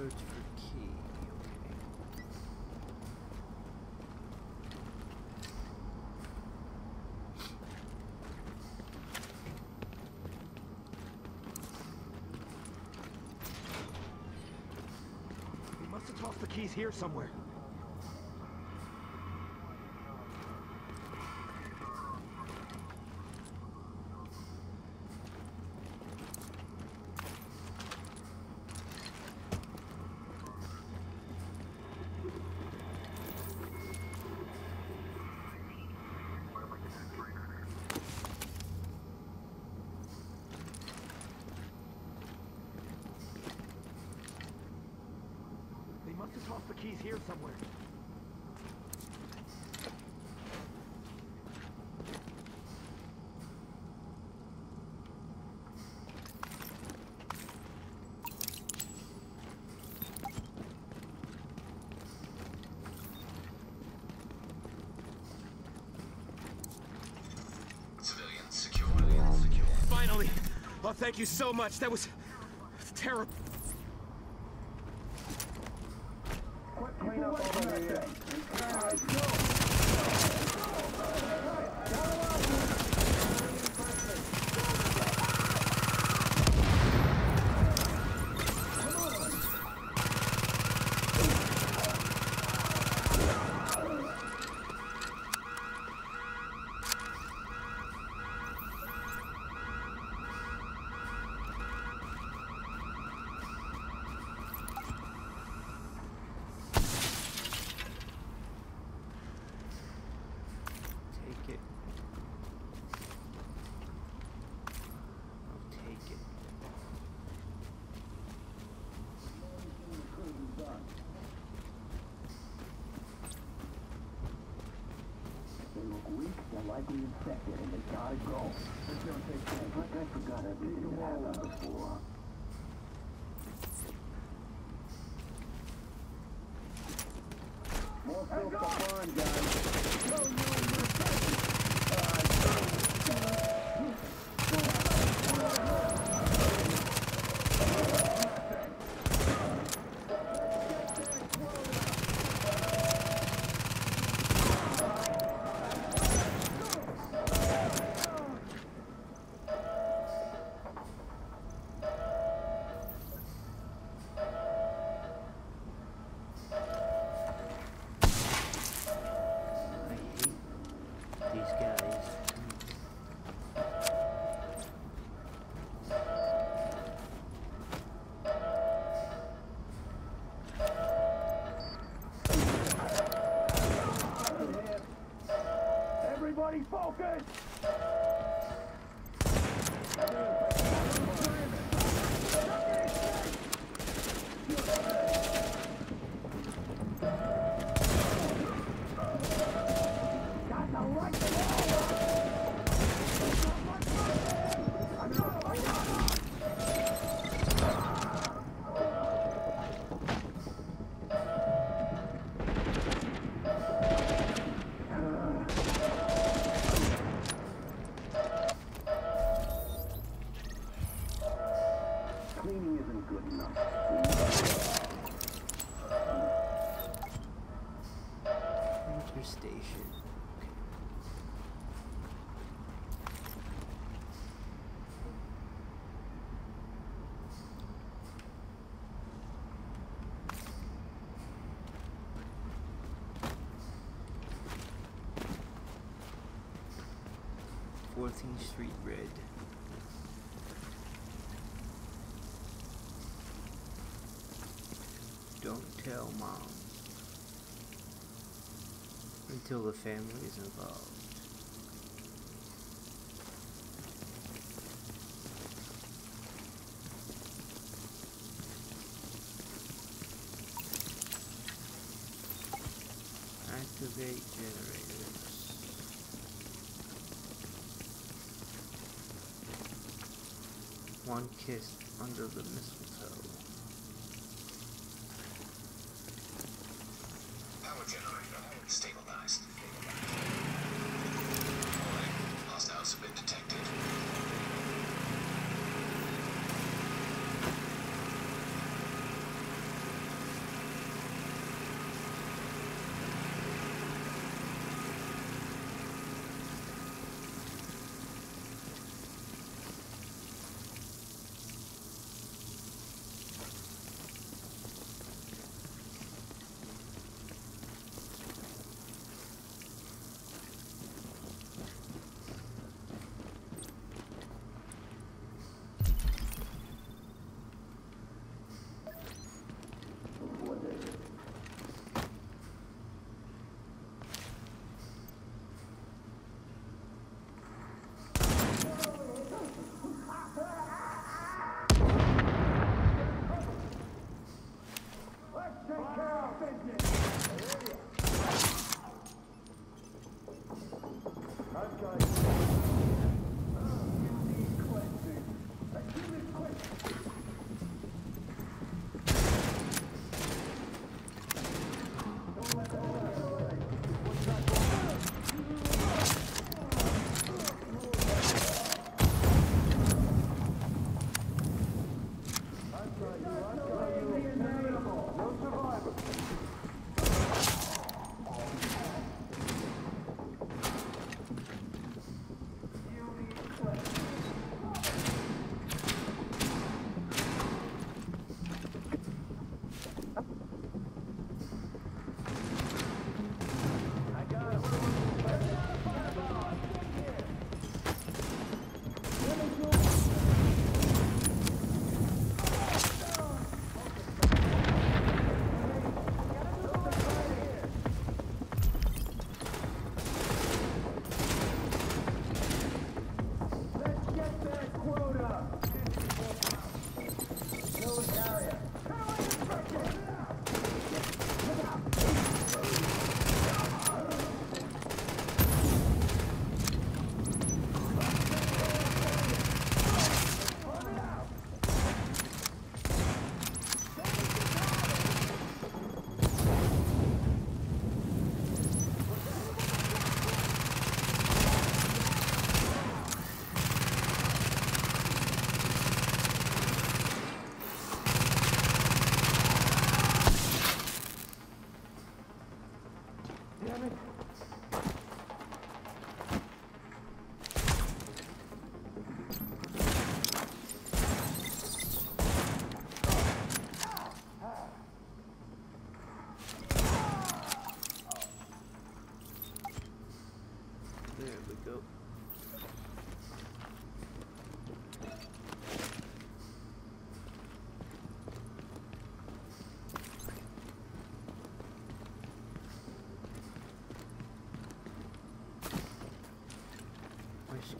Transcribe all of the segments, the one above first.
Search for key. Okay. We must have tossed the keys here somewhere. Must have tossed the keys here somewhere. Civilians secure. Finally! Oh, thank you so much. That was terrible. Clean up over here. Take it. I'll take it. They look weak, they're likely infected, and they gotta go. It's gonna take time. I forgot everything that happened before. More still for fun, guys. These guys. Everybody focus! Cleaning isn't good enough. Ranger station. Okay. 14th Street Red. Don't tell Mom until the family is involved. Activate generators. One kiss under the mistletoe. Power generator stabilized. Warning, hostiles have been detected.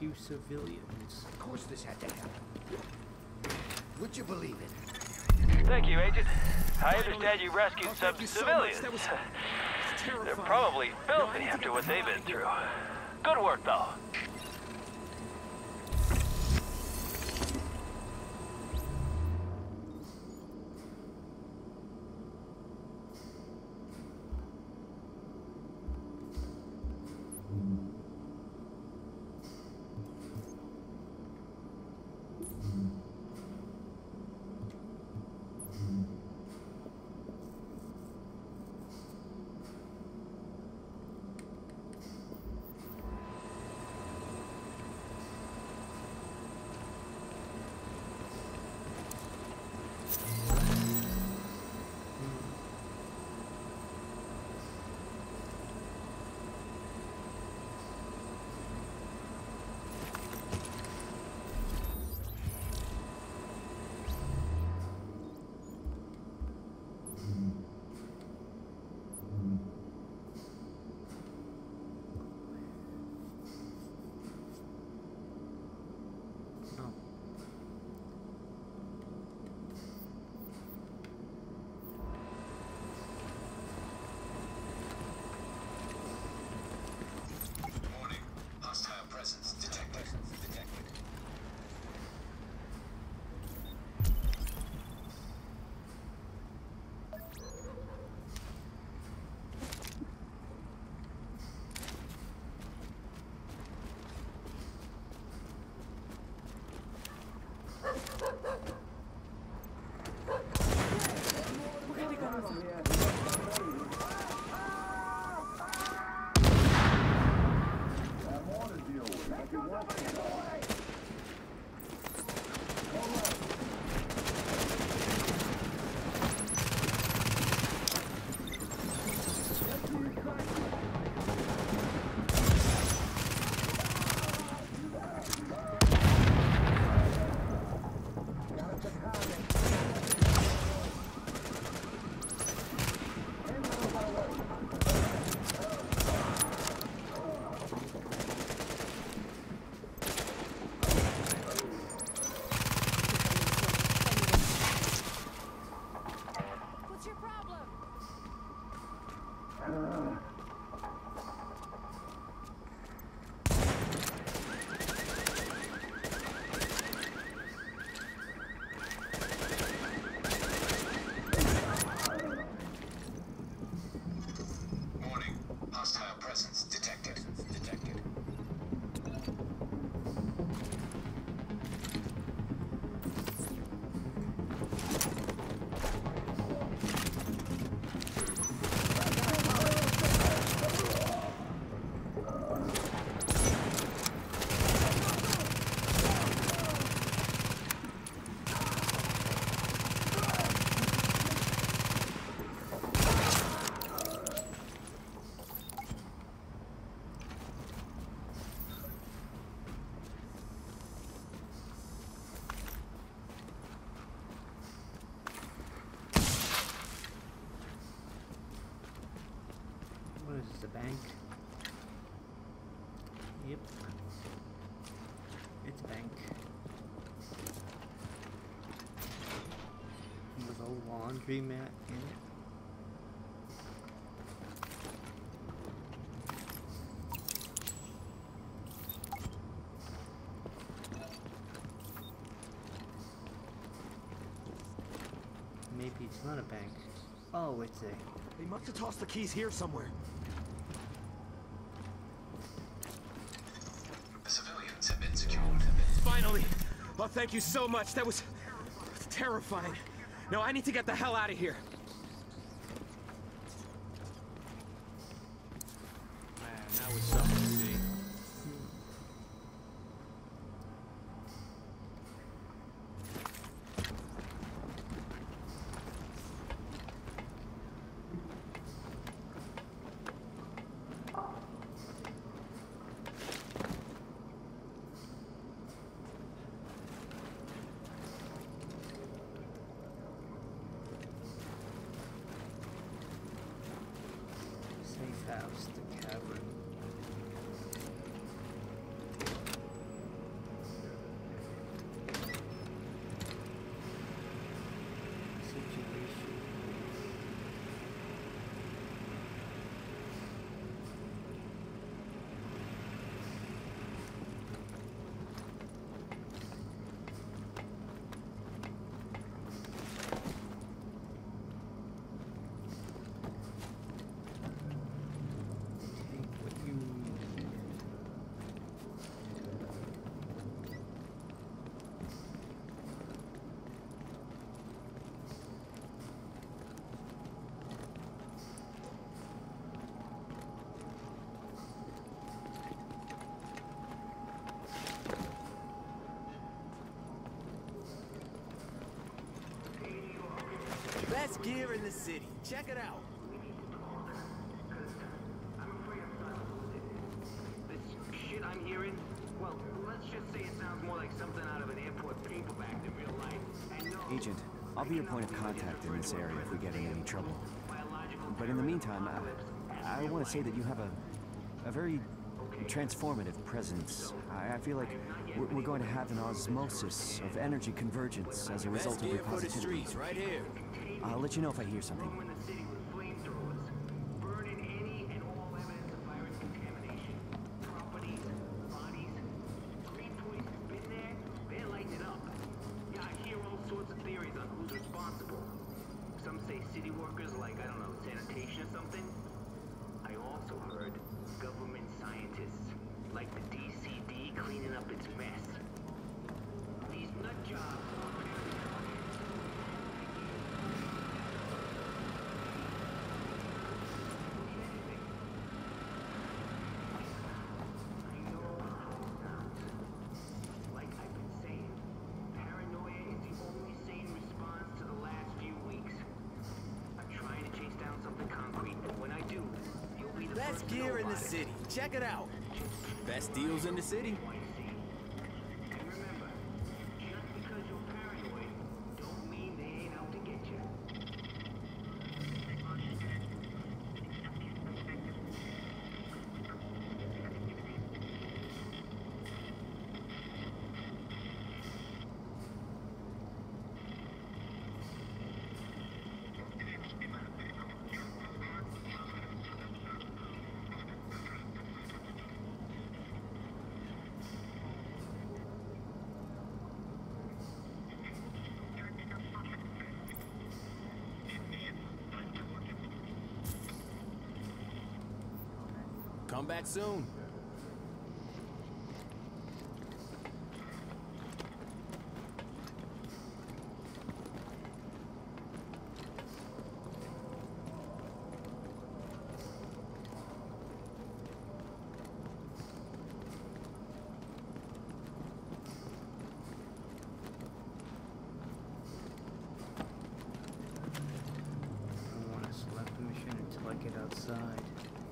rescue civilians. Of course this had to happen. Would you believe it? Thank you, Agent. I Finally. understand you rescued Oh, some thank you so civilians. much. That was terrifying. They're probably No, I filthy need to after get what the they've hell been out of here. through. Good work, though. No. Warning. Hostile presence detected. What's your problem? Warning. Hostile presence detected. What is this, a bank? Yep. It's a bank. With a laundromat in it. Maybe it's not a bank. Oh, it's a... They must have tossed the keys here somewhere. The civilians have been secured. Finally. Oh, thank you so much. That was terrifying. No, I need to get the hell out of here. Man, that was something to see. Best gear in the city. Check it out. This shit I'm hearing, well, let's just say it sounds more like something out of an airport paperback than real life. And no, Agent, I'll be your point of contact in this area if we get in any trouble. But in the meantime, I want to say that you have a very transformative presence. I feel like we're going to have an osmosis of energy convergence as a result of your Best gear for the positivity. streets, right here. I'll let you know if I hear something. in the city with flamethrowers, burning any and all evidence of virus contamination. Properties, bodies, Green Police has been there, they're lighting it up. Yeah, I hear all sorts of theories on who's responsible. Some say city workers like, I don't know, sanitation or something. I also heard government scientists, like the DCD cleaning up its mess. These nut jobs want everything. I know how it sounds. Like I've been saying, paranoia is the only sane response to the last few weeks. I'm trying to chase down something concrete, but when I do, you'll be the Best first to know gear in the about it. city. Check it out. Best deals in the city. And remember, just because you're paranoid, don't mean they ain't out to get you. Come back soon. I don't want to select the mission until I get outside.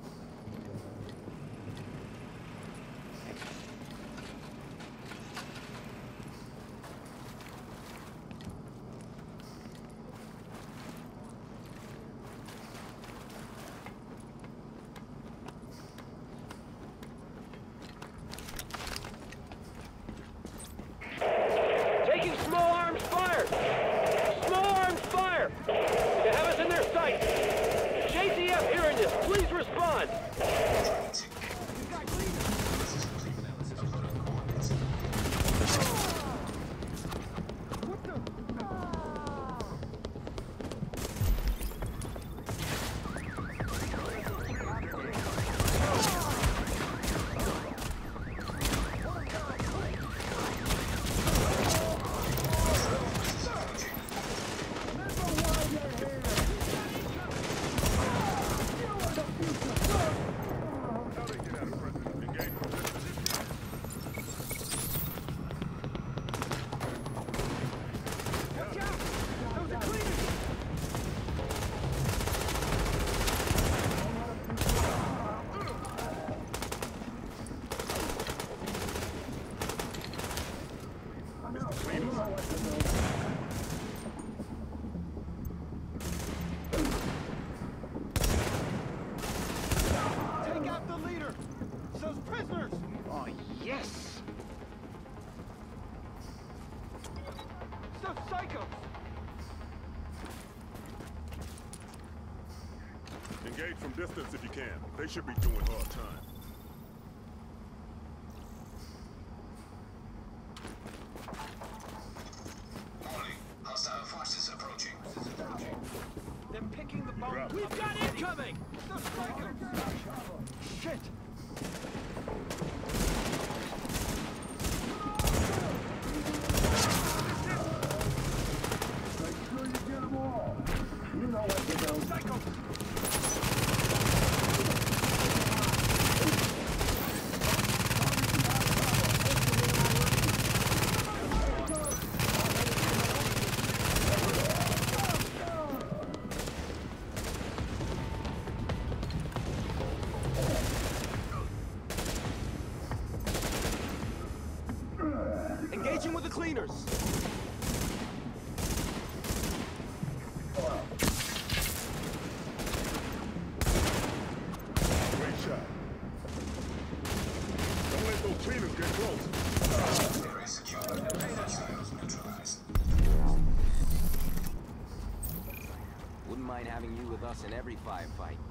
Taking small arms fire! Small arms fire! They have us in their sights! JTF hearing this, please respond! Take out the leader! Those prisoners! Oh, yes! Those psychos! Engage from distance if you can. They should be doing hard time. Warning. Hostile forces approaching. They're picking the bones. We've got incoming! Those psychos! Shit! Make sure you get them all. You know what to do. Psychos! Engaging with the cleaners. Great shot. Don't let those cleaners get close. Area secured. Hostiles neutralized. Wouldn't mind having you with us in every firefight.